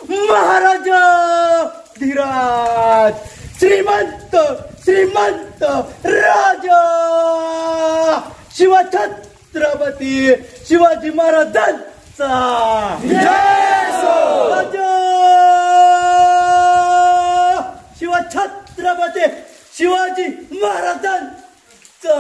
महाराजा धीराज श्रीमंत श्रीमंत राजा शिवछत्रपती शिवाजी महाराजांचा राजा शिवछत्रपती शिवाजी महाराजांचा।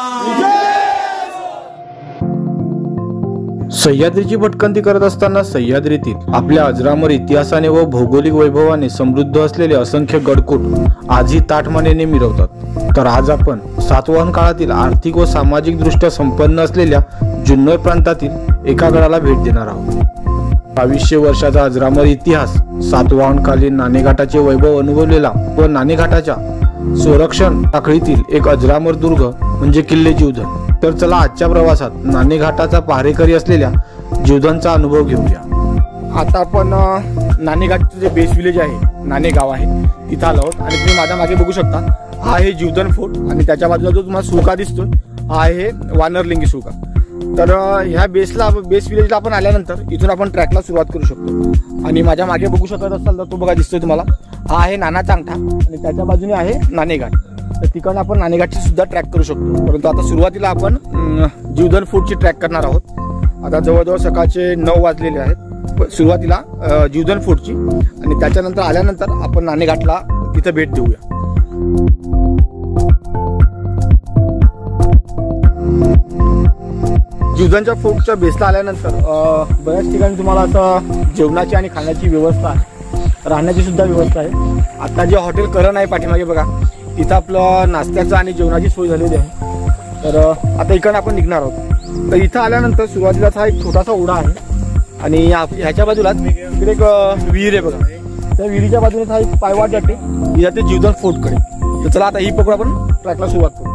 सह्याद्रीची भटकंती करत असताना सह्याद्रीतील आपल्या अजरामर इतिहासाने व भौगोलिक वैभवाने समृद्ध असलेले असंख्य गडकोट आजही ताठमानेने मिरवतात। तर आज आपण सातवाहन काळातील आर्थिक व सामाजिक दृष्ट्या संपन्न असलेल्या जुन्नर प्रांतातील एका गडाला भेट देणार आहोत। 2200 वर्षाचा अजरामर इतिहास, सातवाहनकालीन नाणेघाटाचे वैभव अनुभवलेला व नाणेघाटाच्या संरक्षण टाकळीतील एक अजरामर दुर्ग म्हणजे किल्ले जीवधन। तर चला आजच्या प्रवासात नाणेघाटाचा पहारेकरी असलेल्या जीवधनचा अनुभव घेऊया। आता आपण नाणेघाटचं जे बेस विलेज आहे, नाणेगाव आहे, तिथं आलो आहोत आणि तुम्ही माझ्या मागे बघू शकता हा आहे जीवधन फोर्ट आणि त्याच्या बाजूला जो तुम्हाला सुका दिसतोय हा आहे वानरलिंगी सुका। तर ह्या बेस विलेजला आपण आल्यानंतर इथून आपण ट्रॅकला सुरुवात करू शकतो आणि माझ्या मागे बघू शकत असाल तर तो बघा दिसतोय तुम्हाला हा आहे नाना चांगठा आणि त्याच्या बाजूने आहे नाणेघाट। तर तिकडनं आपण नाणेघाटची सुद्धा ट्रॅक करू शकतो, परंतु आता सुरुवातीला आपण जीवधन फोर्टची ट्रॅक करणार आहोत। आता जवळजवळ सकाळचे 9 वाजलेले आहेत सुरुवातीला जीवधन फोर्टची आणि त्याच्यानंतर आल्यानंतर आपण नाणेघाटला तिथं भेट देऊया। जीवधनच्या फोर्टच्या बेसला आल्यानंतर बऱ्याच ठिकाणी तुम्हाला असं जेवणाची आणि खाण्याची व्यवस्था आहे, राहण्याची सुद्धा व्यवस्था आहे। आता जे हॉटेल करण आहे पाठीमागे बघा तिथं आपलं नाश्त्याचं आणि जेवणाची सोय झालेली आहे। तर आता इकडनं आपण निघणार आहोत। तर इथं आल्यानंतर सुरुवातीलाच हा एक छोटासा ओढा आहे आणि ह्याच्या बाजूलाच इकडे एक विहीर आहे बघा, त्या विहिरीच्या बाजूने हा एक पायवाट जाते ही जाते जीवधन फोर्टकडे। तर चला आता ही पकडून आपण ट्रॅकला सुरुवात करू।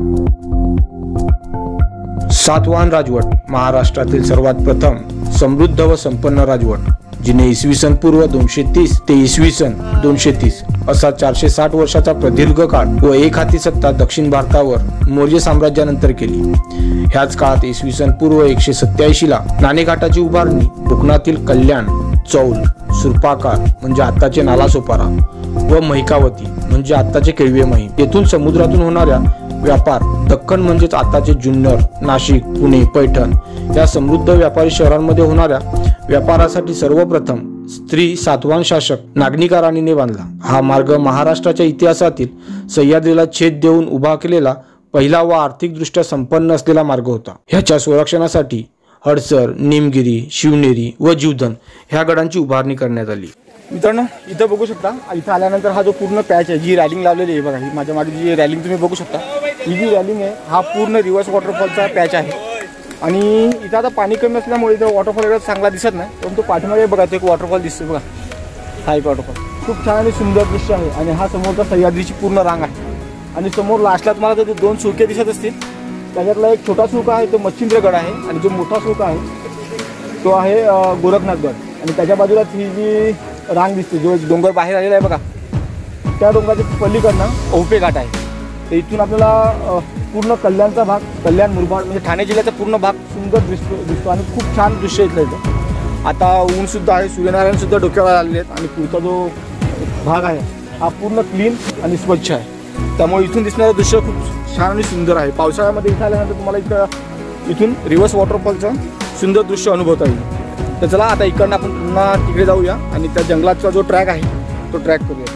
सातवाहन राजवट महाराष्ट्रातील सर्वात प्रथम समृद्ध व संपन्न राजवट, जिने इसवी सन पूर्व 230 ते इसवी सन 230 असा 460 वर्षाचा प्रदीर्घ काळ व एक हाती सत्ता दक्षिण भारतावर मौर्य साम्राज्यानंतर केली। ह्याच काळात इसवी सन पूर्व 187 ला नाणेघाटाची उभारणी कोकणातील कल्याण, चौल, सुरपाकार म्हणजे आताचे नालासोपारा व महिकावती म्हणजे आताचे केळवे महिम येथून समुद्रातून होणाऱ्या व्यापार, दख्खन म्हणजेच आताचे जुन्नर, नाशिक, पुणे, पैठण या समृद्ध व्यापारी शहरांमध्ये होणाऱ्या व्यापारासाठी सर्वप्रथम स्त्री सातवाहन शासक नागनिका राणीने बांधला। हा मार्ग महाराष्ट्राच्या इतिहासातील सह्याद्रीला छेद देऊन उभा केलेला पहिला व आर्थिकदृष्ट्या संपन्न असलेला मार्ग होता। ह्याच्या संरक्षणासाठी हडसर, निमगिरी, शिवनेरी व जीवधन ह्या गडांची उभारणी करण्यात आली। मित्रांनो इथं बघू शकता, इथं आल्यानंतर हा जो पूर्ण पॅच आहे, जी रॅलिंग लावलेली आहे बघा, ही माझ्या मागे जी रॅलिंग तुम्ही बघू शकता, ही जी रॅलिंग आहे हा पूर्ण रिव्हर्स वॉटरफॉलचा पॅच आहे आणि इथं आता पाणी कमी असल्यामुळे इथं वॉटरफॉल एवढा चांगला दिसत नाही, परंतु पाठीमागे बघा तो एक वॉटरफॉल दिसतो बघा, हा एक वॉटरफॉल खूप छान आणि सुंदर दृश्य आहे आणि हा समोरचा सह्याद्रीची पूर्ण रांग आहे आणि समोर लास्टला तुम्हाला ते 2 सुळके दिसत असतील, त्याच्यातला एक छोटा सुळका आहे तो मच्छिंद्रगड आहे आणि जो मोठा सुळका आहे तो आहे गोरखनाथगड आणि त्याच्या बाजूलाच ही जी रांग दिसते, जो डोंगर बाहेर आलेला आहे बघा, त्या डोंगराच्या पलीकडनं ओहपे घाट आहे। तर इथून आपल्याला पूर्ण कल्याणचा भाग, कल्याण मुरबाड म्हणजे ठाणे जिल्ह्याचा पूर्ण भाग सुंदर दिसतो आणि खूप छान दृश्य इथलं इथं। आता ऊन सुद्धा आहे, सूर्यनारायण सुद्धा डोक्यावर आलेले आहेत आणि पुढचा जो भाग आहे हा पूर्ण क्लीन आणि स्वच्छ आहे, त्यामुळे इथून दिसणारं दृश्य खूप छान आणि सुंदर आहे। पावसाळ्यामध्ये इथं आल्यानंतर तुम्हाला इथून रिव्हर्स वॉटरफॉलचं सुंदर दृश्य अनुभवता येईल। तर चला आता इकडनं आपण पुन्हा तिकडे जाऊया आणि त्या जंगलाचा जो ट्रॅक आहे तो ट्रॅक करूया।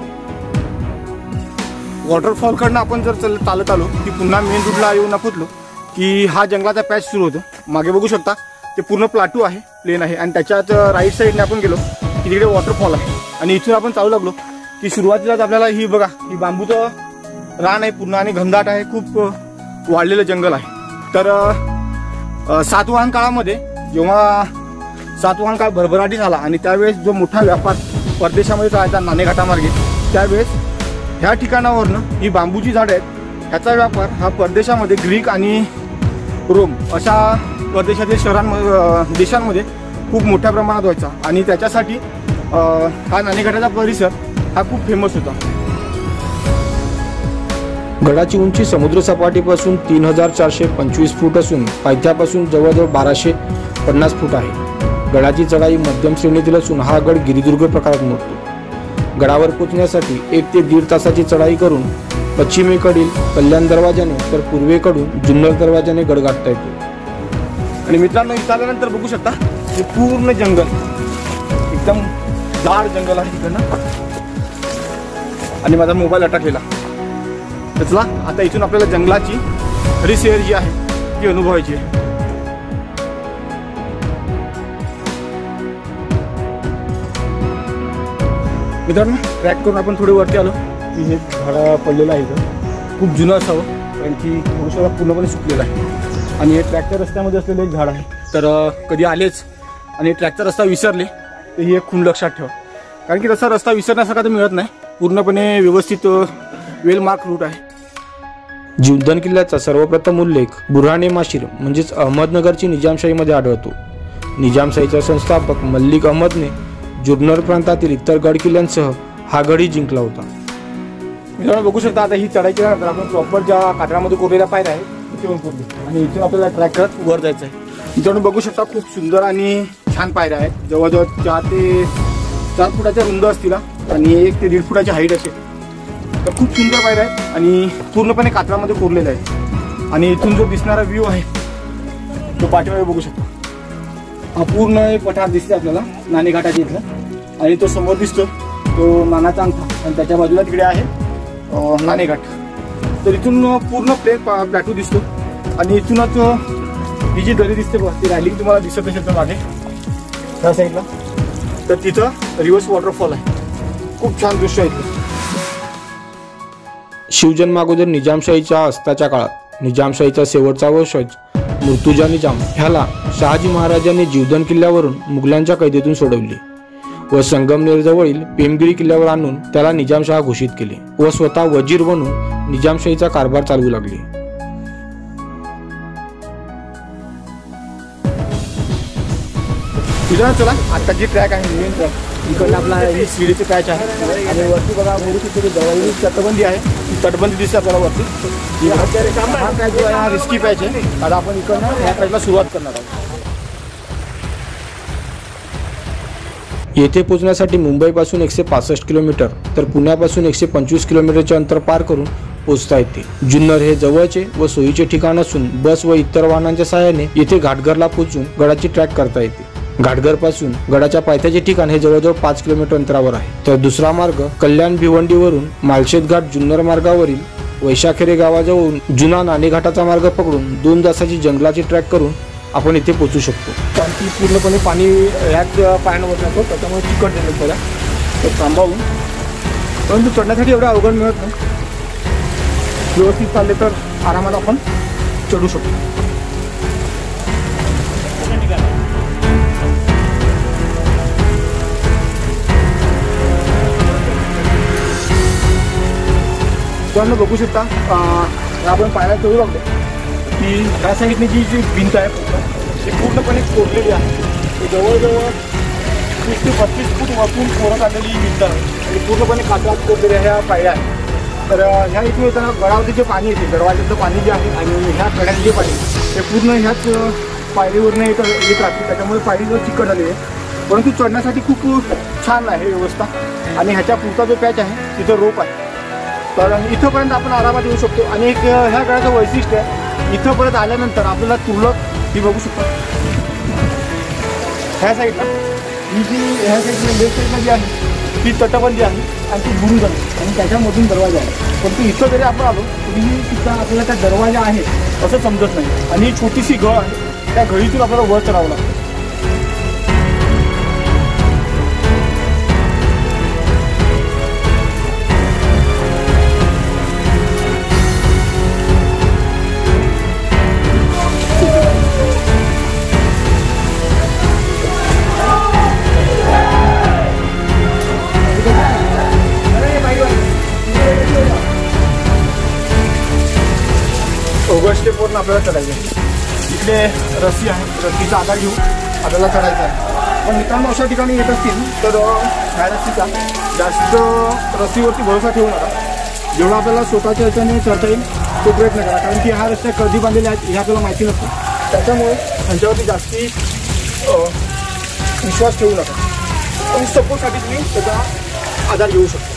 वॉटरफॉलकडनं आपण जर चालत आलो की पुन्हा मेन रूटला येऊन पोचलो की हा जंगलाचा पॅच सुरू होतो। मागे बघू शकता ते पूर्ण प्लाटू आहे, प्लेन आहे आणि त्याच्यात राईट साईडने आपण गेलो की तिकडे वॉटरफॉल आहे आणि इथून आपण चालू लागलो की सुरुवातीलाच आपल्याला ही बघा, ही बांबूचं रान आहे पूर्ण आणि घनदाट आहे, खूप वाढलेलं जंगल आहे। तर सातवाहन काळामध्ये जेव्हा सातवाहन काळ भरभराटी झाला आणि त्यावेळेस जो मोठा व्यापार परदेशामध्ये चालायचा नाणेघाटामार्गे, त्यावेळेस ह्या ठिकाणावरनं ही बांबूची झाडं आहेत, ह्याचा व्यापार हा परदेशामध्ये ग्रीक आणि रोम अशा परदेशातील देशांमध्ये खूप मोठ्या प्रमाणात व्हायचा आणि त्याच्यासाठी हा नाणेघाटाचा परिसर हा खूप फेमस होता। गडाची उंची समुद्र सपाटीपासून 3425 फूट असून पायथ्यापासून जवळजवळ 1250 फूट आहे। गडाची चढाई मध्यम श्रेणीतील असून हा गड गिरिदुर्ग प्रकारात मोडतो। गडावर पोहोचण्यासाठी 1 ते 1.5 तासाची चढाई करून पश्चिमेकडील कल्याण दरवाजाने तर पूर्वेकडून जुन्नर दरवाजाने गड गाठता येतो। आणि मित्रांनो, इथं आल्यानंतर बघू शकता हे पूर्ण जंगल, एकदम जाड जंगल आहे तिकडनं, आणि माझा मोबाईल अटकलेला। तर चला आता इथून आपल्याला जंगलाची खरी सैर जी आहे ती अनुभवायची आहे। मित्रांनो, ट्रॅक करून आपण थोडे वरती आलो की हे झाड पडलेलं आहे इथं, खूप जुनं असावं कारण की थोडंसं पूर्णपणे सुकलेलं आहे। आणि हे ट्रॅकच्या रस्त्यामध्ये असलेलं एक झाड आहे, तर कधी आलेच आणि ट्रॅकचा रस्ता विसरले तर ही एक खूण लक्षात ठेवा, कारण की तसा रस्ता विसरण्यासारखा तर मिळत नाही, पूर्णपणे व्यवस्थित वेल मार्क रूट आहे। जीवधन किल्ल्याचा सर्वप्रथम उल्लेख बुऱ्हाणे माशीर म्हणजेच अहमदनगरची निजामशाहीमध्ये आढळतो। निजामशाहीचा संस्थापक मल्लिक अहमदने जुन्नर प्रांतातील इतर गड किल्ल्यांसह हा गडही जिंकला होता। मित्रांनो, बघू शकता आता ही चढाई केल्यानंतर आपण प्रॉपर ज्या कातळामध्ये कोरलेल्या पायऱ्या आहेत तिथे येऊन पोहोचलो आणि इथून आपल्याला ट्रॅक करत वर जायचं आहे। मित्रांनो, बघू शकता खूप सुंदर आणि छान पायऱ्या आहेत, जवळजवळ 4 ते 4 फुटाच्या रुंद असतील आणि 1 ते 1.5 फुटाची हाईट असेल। तर खूप सुंदर पायऱ्या आहेत आणि पूर्णपणे कातळामध्ये कोरलेल्या आहेत। आणि इथून जो दिसणारा व्ह्यू आहे तो पाठीमागे बघू शकता, हा पूर्ण एक पठार दिसते आपल्याला नाणे घाटाच्या इथला, आणि तो समोर दिसतो तो नानाचा अंगठा, आणि त्याच्या बाजूला तिकडे आहे नाणे घाट। तर इथून पूर्ण प्लॅटू दिसतो, आणि इथूनच ही जी दरी दिसते बघा, ती रॅलिंग तुम्हाला दिसत असेल तर मागे त्या साईडला, तर तिथं रिव्हर्स वॉटरफॉल आहे, खूप छान दृश्य आहे। शिवजन्मागोदर निजामशाहीच्या अस्ताच्या काळात निजामशाहीचा शेवटचा वंशज मुर्तुजा निजाम ह्याला शहाजी महाराजांनी जीवधन किल्ल्यावरून मुघलांच्या कैदेतून सोडवले व संगमनेरजवळील पेमगिरी किल्ल्यावर आणून त्याला निजामशाह घोषित केले व स्वतः वजीर बनून निजामशाहीचा कारभार चालवू लागले। चला आता जी ट्रॅक आहे मेन ट्रॅक, इकडनं आपला ही सीडीची पॅच आहे, आणि वरती बघा मोठी तिथे जवळ तटबंदी आहे, ती तटबंदी दिसते आपल्याला वरती। हा पॅच जो आहे हा रिस्की पॅच आहे, आता आपण इकडनं ह्या पॅचला सुरुवात करणार आहोत। येथे पोहोचण्यासाठी मुंबईपासून 165 किलोमीटर तर पुण्यापासून 125 किलोमीटरचे अंतर पार करून पोहोचता येते। जुन्नर हे जवळचे व सोयीचे ठिकाण असून बस व इतर वाहनांच्या सहाय्याने येथे घाटघरला पोहोचून गडाची ट्रॅक करता येते। घाटघर पासून गडाच्या पायथ्याचे ठिकाण हे जवळजवळ 5 किलोमीटर अंतरावर आहे, तर दुसरा मार्ग कल्याण भिवंडीवरून माळशेत घाट जुन्नर मार्गावरील वैशाखेरे गावाजवळून जुना नाणेघाटाचा मार्ग पकडून 2 तासाची जंगलाची ट्रॅक करून आपण इथे पोहोचू शकतो। कारण की पूर्णपणे पाणी ह्याच पाण्यावर जातो, त्याच्यामुळे चिकट देतो त्याला, तर थांबावून, परंतु चढण्यासाठी एवढं अवघड मिळत नाही, व्यवस्थित चालले तर आरामात आपण चढू शकतो। आपण बघू शकता आपण पायऱ्या चढू लागलो की ह्या साईडने जी भिंत आहे ती पूर्णपणे कोरलेली आहे, ती जवळजवळ 30 ते 35 फूट वरतून कोरत आलेली ही भिंत आहे आणि पूर्णपणे कातळात कोरलेल्या ह्या पायऱ्या आहेत। तर ह्या इथून येताना गडावरती जे पाणी येते, दरवाजातलं पाणी जे आहे आणि ह्या कड्यात जे पाणी ते पूर्ण ह्याच पायरीवरनं येत राहते, त्याच्यामुळे पायरी जर चिकट झाली आहे, परंतु चढण्यासाठी खूप छान आहे व्यवस्था। आणि ह्याच्या पुढचा जो पॅच आहे तिथं रोप आहे, तर इथंपर्यंत आपण आरामात येऊ शकतो। आणि एक ह्या गडाचं वैशिष्ट्य आहे, इथं परत आल्यानंतर आपल्याला तुरळक ही बघू शकतो ह्या साईडला, ही जी ह्या साईडला लेफ्ट साईडला जी आहे ती तटबंदी आहे आणि ती बुरुज आहे आणि त्याच्यामधून दरवाजा आहे, परंतु इथं जरी आपण आलो तरीही सुद्धा आपल्याला त्या दरवाजा आहे असं समजत नाही। आणि छोटीशी गळ आहे, त्या गळीतून आपल्याला वर चढावं लागतं। स्टेपवरून आपल्याला चढायचं आहे, इकडे रस्सी आहे, रस्सीचा आधार घेऊन आपल्याला चढायचं आहे। पण मित्रांनो अशा ठिकाणी येत असतील तर ह्या रस्सीचा जास्त रस्सीवरती भरोसा ठेवू नका, जेवढा आपल्याला स्वतःच्या ह्याच्याने चढता येईल तो प्रयत्न करा, कारण की ह्या रस्त्या कधी बांधलेल्या आहेत हे आपल्याला माहिती नसतं, त्याच्यामुळे ह्यांच्यावरती जास्ती विश्वास ठेवू नका. आणि सपोर्टसाठी तुम्ही त्याचा आधार घेऊ शकता.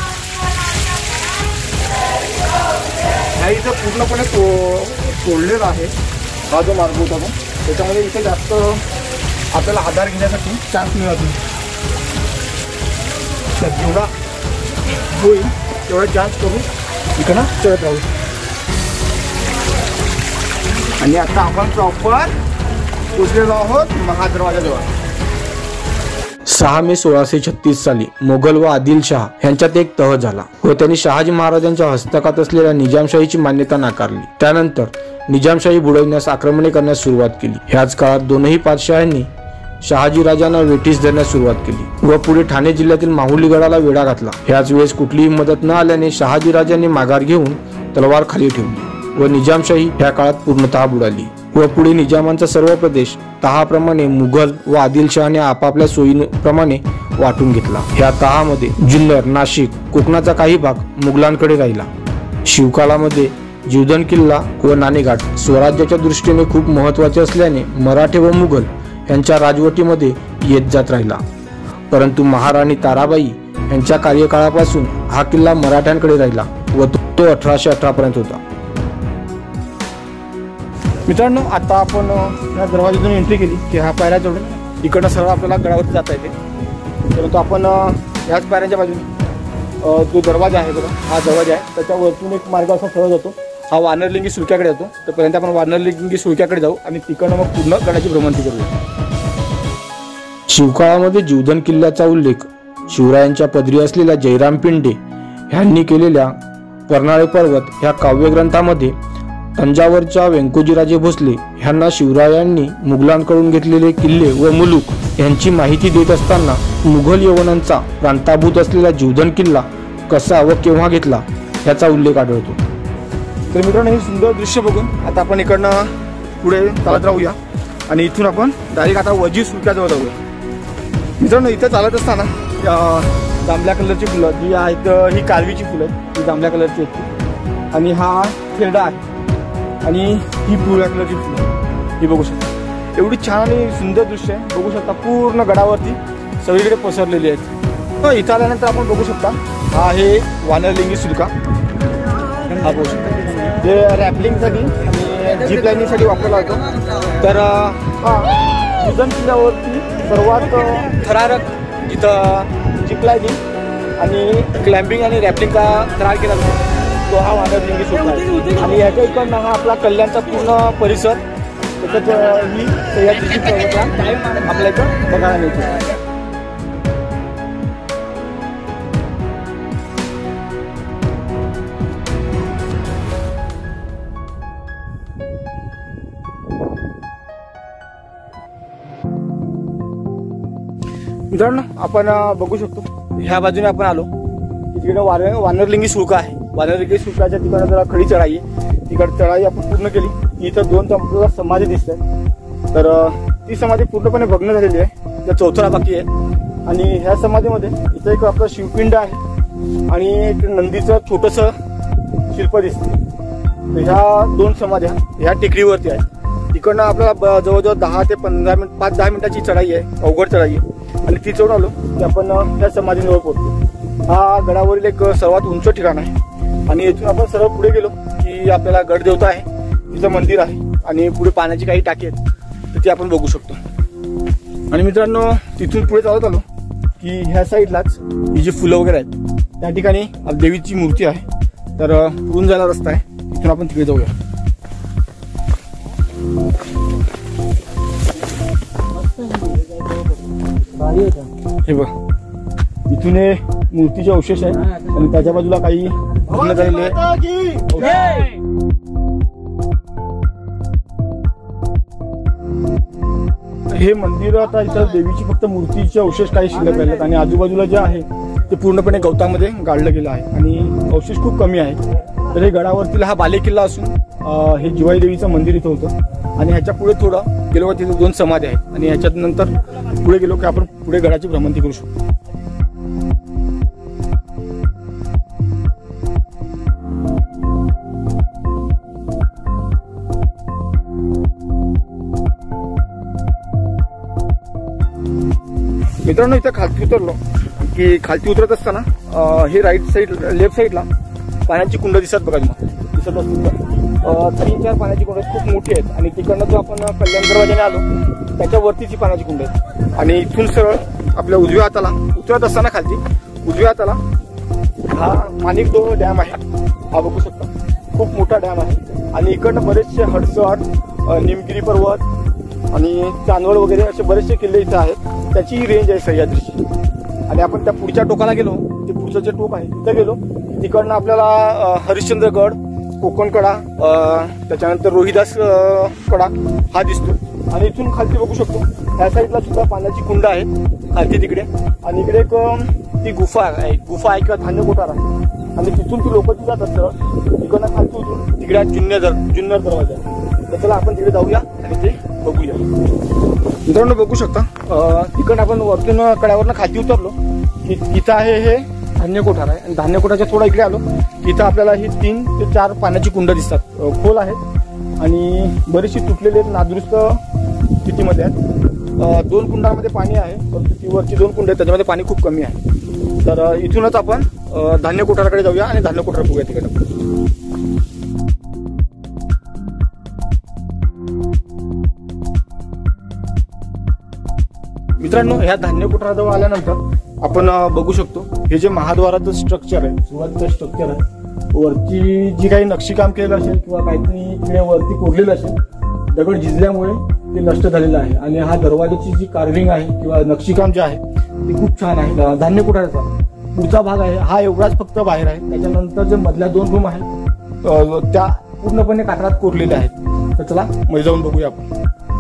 ह्या इथं पूर्णपणे तोडलेला आहे हा जो मार्ग होता तो. त्याच्यामध्ये इथे जास्त आपल्याला आधार घेण्यासाठी चान्स मिळत नाही. तर जेवढा होईल तेवढा चान्स करून इकडं चढत राहू. आणि आता आपण प्रॉपर पोचलेलो आहोत महादरवाजाजवळ. 6 मे 1636 साली मोगल व आदिलशाह यांच्यात एक तह झाला व त्यांनी शहाजी महाराजांच्या हस्तकात असलेल्या निजामशाहीची मान्यता नाकारली. त्यानंतर निजामशाही बुडवण्यास आक्रमणे करण्यास सुरुवात केली. ह्याच काळात दोनही पातशाहांनी शहाजी राजांना वेठीस धरण्यास सुरुवात केली व पुढे ठाणे जिल्ह्यातील माहुली गडाला वेढा घातला. ह्याच वेळेस कुठलीही मदत न आल्याने शहाजी राजांनी माघार घेऊन तलवार खाली ठेवली व निजामशाही ह्या काळात पूर्णतः बुडाली व पुढे निजामांचा सर्व प्रदेश तहाप्रमाणे मुघल व आदिलशहाने आपापल्या सोयीप्रमाणे वाटून घेतला. ह्या तहामध्ये जुन्नर, नाशिक, कोकणाचा काही भाग मुघलांकडे राहिला. शिवकालामध्ये जीवधन किल्ला व नाणेघाट स्वराज्याच्या दृष्टीने खूप महत्वाचे असल्याने मराठे व मुघल यांच्या राजवटीमध्ये येत जात राहिला. परंतु महाराणी ताराबाई यांच्या कार्यकाळापासून हा किल्ला मराठ्यांकडे राहिला व तो 1818 पर्यंत होता. मित्रांनो, आता आपण या दरवाजातून एंट्री केली की हा पायऱ्या चढून इकडनं सरळ आपल्याला गडावरती जाता येते. परंतु आपण याच पायऱ्यांच्या बाजूने जो दरवाजा आहे बघा, हा दरवाजा आहे, त्याच्यावरतून एक मार्ग असा सरळ जातो. हा वानरलिंगी सुळक्याकडे जातो. तर पर्यंत आपण वानरलिंगी सुळक्याकडे जाऊ आणि तिकडनं मग पूर्ण गडाची भ्रमंती करूया. शिवकाळामध्ये जीवधन किल्ल्याचा उल्लेख शिवरायांच्या पदरी असलेल्या जयराम पिंडे यांनी केलेल्या परनाळे पर्वत ह्या काव्यग्रंथामध्ये तंजावरच्या व्यंकोजीराजे भोसले यांना शिवरायांनी मुघलांकडून घेतलेले किल्ले व मुलूक यांची माहिती देत असताना मुघल यवनांचा प्रांताभूत असलेला जीवधन किल्ला कसा व केव्हा घेतला याचा उल्लेख आढळतो. तर मित्रांनो, हे सुंदर दृश्य बघून आता आपण इकडनं पुढे चालत राहूया आणि इथून आपण डायरेक्ट आता वजी सुळक्याजवळ जाऊया. मित्रांनो, इथं चालत असताना जांभळ्या कलरची फुलं जी आहेत ही कारवीची फुलं आहेत, ही जांभळ्या कलरची आहेत आणि हा खेरडा आहे आणि ही पिवळ्या कलरची फुलं ही बघू शकता. एवढी छान आणि सुंदर दृश्य आहे. बघू शकता पूर्ण गडावरती सगळीकडे पसरलेली आहेत. इथं आल्यानंतर आपण बघू शकता हा आहे वानरलिंगी सुळका. हा बघू शकता जे रॅपलिंगसाठी आणि जीप लाईनिंगसाठी वापरला जातो. तर जीवधन किल्ल्यावरती सर्वात थरारक जिथं जीप लाईनिंग आणि क्लाइम्बिंग आणि रॅपलिंगचा थरार केला जातो तो हा वानरलिंगी सुळका आहे. आणि याच्या इकडनं हा आपला कल्याणचा पूर्ण परिसर त्याच्यात ही सह्याद्रीची पर्वतरांग आपल्या इथं बघायला मिळते. मित्रांनो, आपण बघू शकतो ह्या बाजूने आपण आलो तिकडे वानरलिंगी सुळका आहे. वानरलिंगी सुळकाच्या तिकडे जरा खडी चढाई आहे. तिकडे चढाई आपण पूर्ण केली. इथं 2 आपल्याला समाधी दिसत आहे. तर ती समाधी पूर्णपणे भग्न झालेली आहे. त्या चौथरा बाकी आहे आणि ह्या समाधीमध्ये इथं एक आपलं शिवपिंड आहे आणि एक नंदीचं छोटंसं शिल्प दिसते. तर ह्या 2 समाध्या ह्या टेकडीवरती आहेत. तिकडनं आपल्याला जवळजवळ 10 ते 5-10 मिनिटाची चढाई आहे, अवघड चढाई आहे. आणि ती चढून आलो की आपण त्या समाधीजवळ पोहोचतो. हा गडावरील एक सर्वात उंच ठिकाण आहे आणि इथून आपण सर्व पुढे गेलो की आपल्याला गडदेवता आहे, तिचं मंदिर आहे आणि पुढे पाण्याची काही टाकी आहेत तर ती आपण बघू शकतो. आणि मित्रांनो, तिथून पुढे चालत आलो की ह्या साईडलाच ही जी फुलं वगैरे आहेत त्या ठिकाणी देवीची मूर्ती आहे. तर पुढून जायला रस्ता आहे, तिथून आपण तिकडे जाऊया. हे बघ, इथून हे मूर्तीचे अवशेष आहेत आणि त्याच्या बाजूला काही भग्न झालेले हे मंदिर. आता इथं देवीची फक्त मूर्तीचे अवशेष काही शिल्लक राहिलेत आणि आजूबाजूला जे आहे ते पूर्णपणे गवतामध्ये गाळलं गेलं आहे आणि अवशेष खूप कमी आहे. तर हे गडावरतील हा बाले किल्ला असून हे जिवाई देवीचं मंदिर इथं होतं आणि ह्याच्या पुढे थोडं गेलो की तिथे 2 समाधी आहेत आणि ह्याच्यात नंतर पुढे गेलो की आपण पुढे गडाची भ्रमंती करू शकतो. मित्रांनो इथं खालती उतरलो की खालती उतरत असताना हे राईट साईड लेफ्ट साईडला पाण्याची कुंड दिसत बघा तुम्हाला दिसत असतील 3-4 पाण्याची कुंड खूप मोठी आहेत आणि तिकडनं जो आपण कल्याण दरवाजाने आलो त्याच्यावरतीच ही पाण्याची कुंड आहे आणि इथून सरळ आपल्या उजव्या हाताला उतरत असताना खालती उजव्या हाताला हा माणिकडो डॅम आहे. हा बघू शकता खूप मोठा डॅम आहे आणि इकडनं बरेचसे हडसड निमगिरी पर्वत आणि चांदवड वगैरे असे बरेचसे किल्ले इथे आहेत. त्याची रेंज आहे सह्याद्रीची. आणि आपण त्या पुढच्या टोकाला गेलो ते पुढचं जे टोक आहे तिथं गेलो तिकडनं आपल्याला हरिश्चंद्रगड कोकणकडा त्याच्यानंतर रोहिदास कडा हा दिसतो आणि इथून खालती बघू शकतो ह्या साईडला सुद्धा पाण्याची कुंड आहे खालती तिकडे आणि इकडे एक ती गुफा आहे किंवा धान्य कोठार आहे आणि तिथून ती लोक जात असतं तिकडनं खालती उतरून तिकडे जुन्नर दरवाजा आहे. तर चला आपण तिकडे जाऊया आणि ते बघूया. मित्रांनो बघू शकता तिकडनं आपण वरतून कड्यावरनं खालती उतरलो की तिथं आहे हे धान्य कोठार आहे आणि धान्य कोठारच्या थोडा इकडे आलो इथं आपल्याला ही 3 ते 4 पाण्याची कुंड दिसतात. खोल आहेत आणि बरीचशी तुटलेली आहेत नादुरुस्त स्थितीमध्ये आहेत. 2 कुंडांमध्ये पाणी आहे परंतु ती वरची 2 कुंड आहेत त्याच्यामध्ये पाणी खूप कमी आहे. तर इथूनच आपण धान्य कोठाराकडे जाऊया आणि धान्य कोठार बघूया तिकडे. मित्रांनो ह्या धान्य कोठाराजवळ आल्यानंतर आपण बघू शकतो हे जे महाद्वाराचं स्ट्रक्चर आहे सुरुवातीचं स्ट्रक्चर आहे वरची जी काही नक्षीकाम केलेलं असेल किंवा काहीतरी इकडे वरती कोरलेलं असेल दगड झिजल्यामुळे ते नष्ट झालेलं आहे आणि हा दरवाजाची जी कार्विंग आहे किंवा नक्षीकाम जे आहे ते खूप छान आहे. धान्य कोठाराचा पुढचा भाग आहे हा एवढाच फक्त बाहेर आहे. त्याच्यानंतर जे मधल्या 2 रूम आहेत त्या पूर्णपणे कातरात कोरलेल्या आहेत. तर चला मध्ये जाऊन बघूया आपण.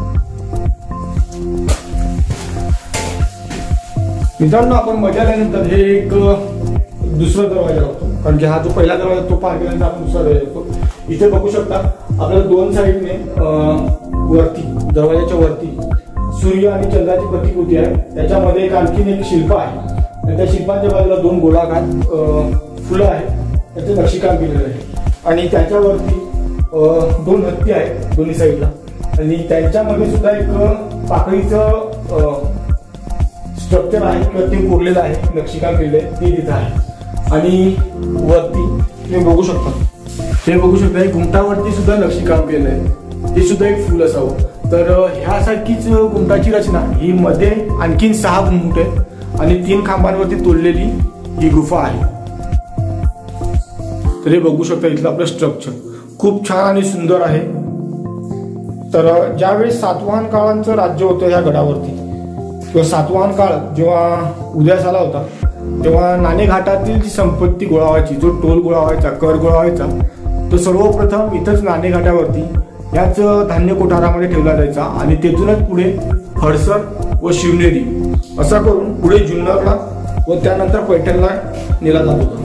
मित्रांनो आपण मध्ये आल्यानंतर हे एक दुसरा दरवाजा होतो कारण की हा जो पहिला दरवाजा तो पार केल्यानंतर आपण दुसरा दरवाजा होतो. इथे बघू शकता आपल्याला 2 साईडने वरती दरवाजाच्या वरती सूर्य आणि चंद्राची प्रतिकृती आहे. त्याच्यामध्ये एक आणखीन एक शिल्प आहे आणि त्या शिल्पाच्या बाजूला 2 गोलाकार फुलं आहेत त्याचे नक्षीकाम केलेलं आहे आणि त्याच्यावरती 2 हत्ती आहेत दोन्ही साईडला आणि त्यांच्यामध्ये सुद्धा एक पाकळीचं स्ट्रक्चर आहे किंवा ते कोरलेलं आहे नक्षीकाम केलेलं आहे ते तिथं आहे. आणि वरती तुम्ही बघू शकता घुमटावरती सुद्धा नक्षीकाम केलं आहे ते सुद्धा एक फुल असावं. तर ह्यासारखीच घुमटाची रचना ही मध्ये आणखीन 6 घुमट आहेत आणि 3 खांबांवरती तोडलेली ही गुफा आहे. तर हे बघू शकता इथलं आपलं स्ट्रक्चर खूप छान आणि सुंदर आहे. तर ज्यावेळेस सातवाहन काळांचं राज्य होतं ह्या गडावरती किंवा सातवाहन काळ जेव्हा उदयास आला होता तेव्हा नाणेघाटातील जी संपत्ती गोळा व्हायची जो टोल गोळा व्हायचा कर गोळा व्हायचा तो सर्वप्रथम इथंच नाणेघाटावरती याच धान्य कोठारामध्ये ठेवला जायचा आणि तेथूनच पुढे हडसर व शिवनेरी असा करून पुढे जुन्नरला व त्यानंतर पैठणला नेला जात होता.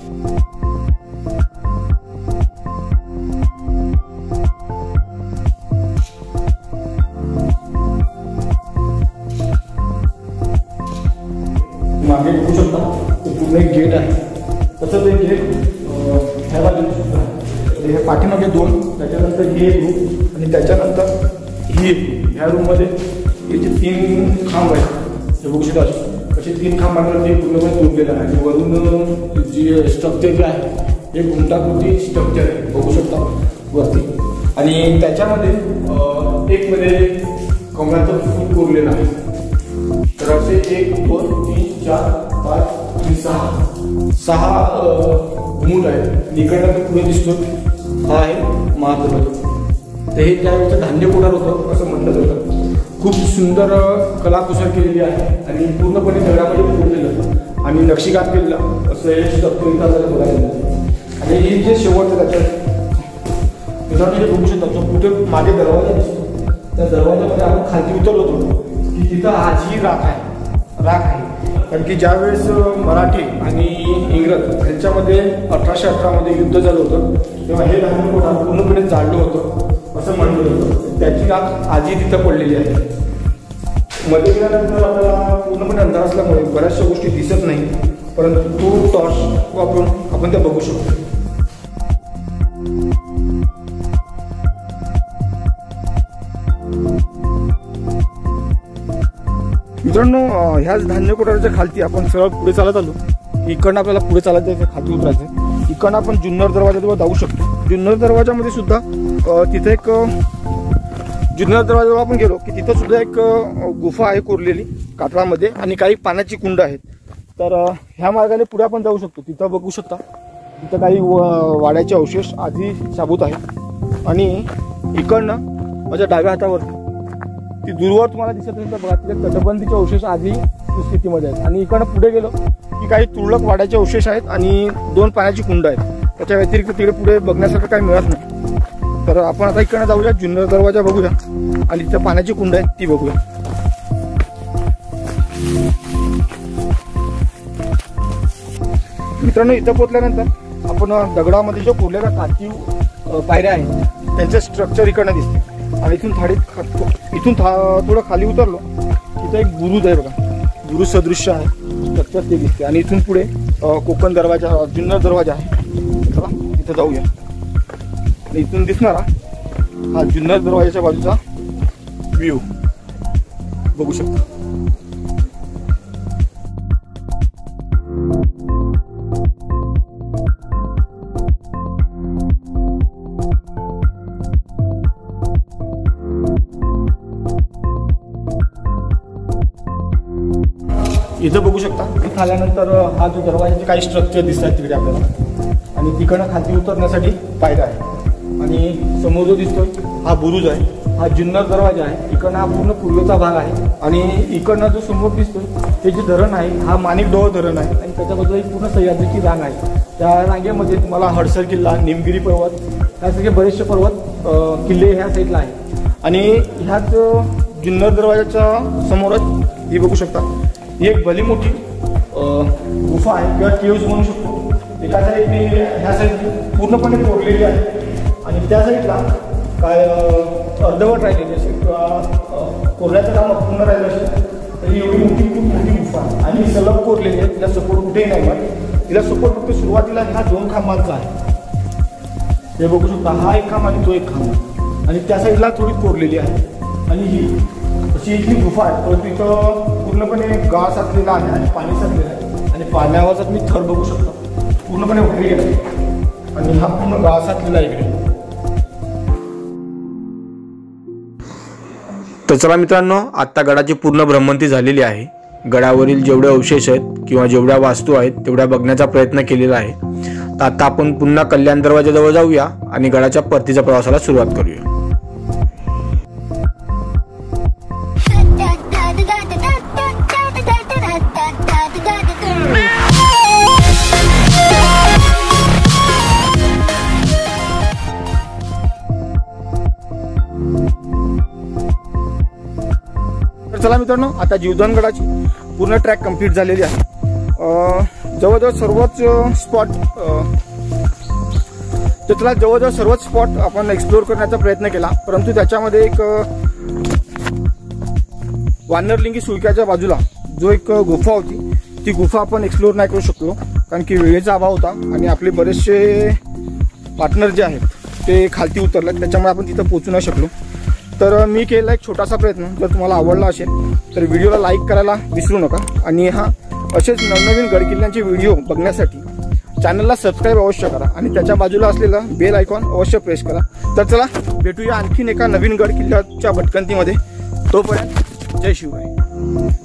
मागे बघू शकता पूर्ण एक गेट आहे तसंच एक गेट ह्या बाजूला सुद्धा हे पाठीमागे 2 त्याच्यानंतर ही एक रूम आणि त्याच्यानंतर ही एक ह्या रूममध्ये हे जे 3 खांब आहेत हे बघू शकता असे 3 खांबांवरती पूर्णपणे तोडलेलं आहे आणि वरून जे स्ट्रक्चर जे आहे हे घुमटाकृती स्ट्रक्चर आहे बघू शकता वरती आणि त्याच्यामध्ये एक मध्ये कमळाचं फूल कोरलेलं आहे. तर असे 1 2 3 4 5 आणि 6 घुमट आहेत. इकडनं पुढे दिसतो हा आहे महादरवाजा. तर हे त्यावेळेचं धान्य कोठार होतं असं म्हणलं जातं. खूप सुंदर कलाकुसर केलेली आहे आणि पूर्णपणे दगडामध्ये कोरलेलं आणि नक्षीकाम केलेलं असं हे स्ट्रक्चर बघायला. आणि हे जे शेवटचं त्याच्यात मित्रांनो हे बघू शकता कुठे मागे दरवाजा दिसतो त्या दरवाजामध्ये आपण खाली उतरलो होतो की तिथं आजही राख आहे कारण की ज्यावेळेस मराठी आणि इंग्रज यांच्यामध्ये 1818 युद्ध झालं होतं तेव्हा हे धान्य कोठार पूर्णपणे जाळलं होतं असं म्हणलं होतं. त्याची राख आजही तिथं पडलेली आहे. मध्ये गेल्यानंतर आपल्याला पूर्णपणे अंधार असल्यामुळे बऱ्याचशा गोष्टी दिसत नाही परंतु तो टॉर्च वापरून आपण त्या बघू शकतो. मित्रांनो, ह्याच धान्य कोठाराच्या खालती आपण सरळ पुढे चालत आलो. इकडनं आपल्याला पुढे चालत जायचं, खाली उतरायचं. इकडनं आपण जुन्नर दरवाजाजवळ जाऊ शकतो. जुन्नर दरवाजामध्ये सुद्धा तिथे एक जुन्नर दरवाजाजवळ आपण गेलो की तिथं सुद्धा एक गुफा आहे कोरलेली कातळामध्ये आणि काही पाण्याची कुंड आहेत. तर ह्या मार्गाने पुढे आपण जाऊ शकतो. तिथं बघू शकता, तिथं काही वाड्याचे अवशेष आधी साबूत आहेत. आणि इकडनं माझ्या डाव्या हातावरती ती दूरवर तुम्हाला दिसत असेल तर बघा, तिथे तटबंदीचे अवशेष आधी स्थितीमध्ये आहेत. आणि इकडनं पुढे गेलो की काही तुरळक वाड्याचे अवशेष आहेत आणि 2 पाण्याची कुंड आहेत. त्याच्या व्यतिरिक्त तिकडे पुढे बघण्यासारखं काही मिळत नाही. तर आपण आता इकडनं जाऊया, जुन्नर दरवाजा बघूया आणि तिथे पाण्याची कुंड आहेत ती बघूया. मित्रांनो, इथं पोहोचल्यानंतर आपण दगडामध्ये जो कोरलेला कातीव पायऱ्या आहेत त्यांचं स्ट्रक्चर इकडनं दिसते. आणि इथून थोडं खाली उतरलो तिथं एक बुरुज आहे बघा, बुरुज सदृश्य आहे स्ट्रक्चर ते दिसते. आणि इथून पुढे कोकण दरवाजा, जुन्नर दरवाजा आहे. चला तिथं जाऊया. आणि इथून दिसणारा हा जुन्नर दरवाजाच्या बाजूचा व्ह्यू बघू शकता. इथं बघू शकता, इथं आल्यानंतर हा जो दरवाजाचे काही स्ट्रक्चर दिसतात तिकडे आपल्याला. आणि तिकडनं खाली उतरण्यासाठी पायऱ्या आहे. आणि समोर जो दिसतोय हा बुरुज आहे, हा जुन्नर दरवाजा आहे. इकडनं हा पूर्ण पूर्वेचा भाग आहे. आणि इकडनं जो समोर दिसतोय ते जे धरण आहे हा माणिकडोह धरण आहे. आणि त्याच्या बाजूला एक पूर्ण सह्याद्रीची रांग आहे. त्या रांगेमध्ये तुम्हाला हडसर किल्ला, निमगिरी पर्वत, यासारखे बरेचसे पर्वत किल्ले ह्या साईडला आहे. आणि ह्याच जुन्नर दरवाजाच्या समोरच ही बघू शकता, ही एक भली मोठी गुफा आहे किंवा केव्ज म्हणू शकतो. एका साईडने ह्या साईड पूर्णपणे कोरलेली आहे आणि त्या साईडला काय अर्धवट राहिलेली असेल किंवा कोरण्याचं काम अपूर्ण राहिलं असेल तर एवढी मोठी खूप मोठी गुफा आहे. आणि सलग कोरलेली आहे, तिला सपोर्ट कुठेही नाही आहे. तिला सपोर्ट फक्त सुरुवातीला ह्या 2 खांबांचा आहे. हे बघू शकता, हा एक खांब आणि तो एक खांब. आणि त्या साईडला थोडी कोरलेली आहे. आणि ही अशी इथली गुफा आहे, परंतु इथं पूर्णपणे गाळ साचलेला आहे आणि पाणी साचलेलं आहे. आणि पाण्यावरचा तुम्ही थर बघू शकता, पूर्णपणे वाढलेली आहे. आणि हा पूर्ण गाळ साचलेला आहे इकडे. तर चला मित्रांनो, आत्ता गडाची पूर्ण भ्रमंती झालेली आहे. गडावरील जेवढे अवशेष आहेत किंवा जेवढ्या वास्तू आहेत तेवढ्या बघण्याचा प्रयत्न केलेला आहे. तर आता आपण पुन्हा कल्याण दरवाजाजवळ जाऊया आणि गडाच्या परतीच्या प्रवासाला सुरुवात करूया. चला मित्रांनो, आता जीवदानगडाची पूर्ण ट्रॅक कंप्लीट झालेली आहे. जवळजवळ सर्वच स्पॉट जवळजवळ सर्वच स्पॉट आपण एक्सप्लोर करण्याचा प्रयत्न केला. परंतु त्याच्यामध्ये एक वानरलिंगी सुळक्याच्या बाजूला जो एक गुफा होती ती गुफा आपण एक्सप्लोर नाही करू शकलो, कारण की वेळेचा अभाव होता आणि आपले बरेचसे पार्टनर जे आहेत ते खालती उतरले, त्याच्यामुळे आपण तिथं पोहोचू नाही शकलो. तर मी केला एक छोटासा प्रयत्न. जर तुम्हाला आवडला असेल तर व्हिडिओला लाईक करायला विसरू नका. आणि असेच नवनवीन गडकिल्ल्यांचे व्हिडिओ बघण्यासाठी चॅनलला सबस्क्राईब अवश्य करा आणि त्याच्या बाजूला असलेला बेल आयकॉन अवश्य प्रेस करा. तर चला भेटूया आणखीन एका नवीन गडकिल्ल्याच्या भटकंतीमध्ये. तोपर्यंत जय शिवराय.